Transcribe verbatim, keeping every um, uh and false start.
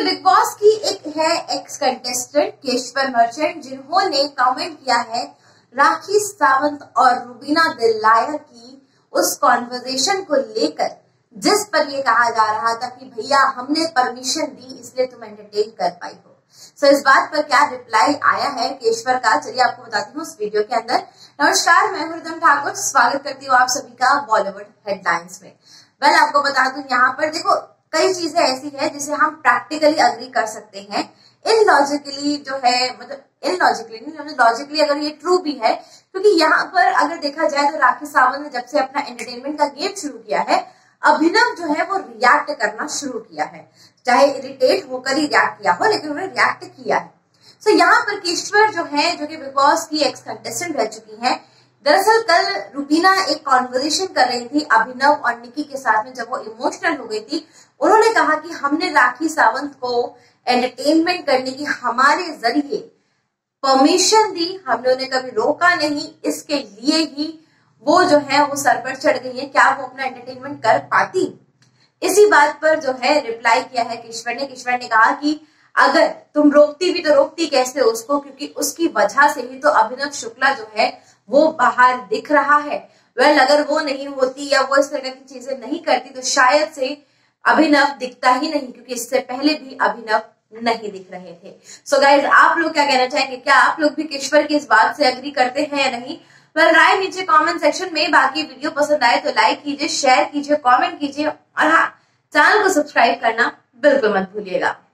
Big Boss की एक है एक्स कंटेस्टेंट केशवर मर्चेंट, जिन्होंने कमेंट किया है राखी सावंत और रुबीना दिलायर की उस कॉन्वर्सेशन को लेकर, जिस पर ये कहा जा रहा था कि भैया हमने परमिशन दी इसलिए तुम एंटरटेन कर पाई हो। सो so, इस बात पर क्या रिप्लाई आया है केशवर का, चलिए आपको बताती हूँ इस वीडियो के अंदर। नमस्कार, मैं रिदम ठाकुर, स्वागत करती हूँ आप सभी का बॉलीवुड हेडलाइंस में। वेल well, आपको बता दूं यहाँ पर देखो कई चीजें ऐसी है जिसे हम प्रैक्टिकली अग्री कर सकते हैं, इन लॉजिकली जो है, मतलब इन लॉजिकली नहीं, लॉजिकली अगर ये ट्रू भी है, क्योंकि यहाँ पर अगर देखा जाए तो राखी सावंत ने जब से अपना एंटरटेनमेंट का गेम शुरू किया है, अभिनव जो है वो रिएक्ट करना शुरू किया है, चाहे इरिटेट होकर ही रिएक्ट किया हो, लेकिन उन्होंने रिएक्ट किया है। सो so, यहाँ पर केशवर जो है, जो कि बिग बॉस की एक्स कंटेस्टेंट रह चुकी है, दरअसल कल रुबीना एक कॉन्वर्सेशन कर रही थी अभिनव और निकी के साथ में, जब वो इमोशनल हो गई थी। उन्होंने कहा कि हमने राखी सावंत को एंटरटेनमेंट करने की हमारे जरिए परमिशन दी, हमने उन्हें कभी रोका नहीं, इसके लिए ही वो जो है वो सर पर चढ़ गई है, क्या वो अपना एंटरटेनमेंट कर पाती। इसी बात पर जो है रिप्लाई किया है केशवर ने। केशवर ने कहा कि अगर तुम रोकती भी तो रोकती कैसे उसको, क्योंकि उसकी वजह से ही तो अभिनव शुक्ला जो है वो बाहर दिख रहा है। वेल well, अगर वो नहीं होती या वो इस तरह की चीजें नहीं करती तो शायद से अभिनव दिखता ही नहीं, क्योंकि इससे पहले भी अभिनव नहीं दिख रहे थे। सो so गाइज, आप लोग क्या कहना चाहेंगे? क्या आप लोग भी केशवर की इस बात से अग्री करते हैं या नहीं? वेल, राय नीचे कमेंट सेक्शन में। बाकी वीडियो पसंद आए तो लाइक कीजिए, शेयर कीजिए, कमेंट कीजिए और हाँ, चैनल को सब्सक्राइब करना बिल्कुल मत भूलिएगा।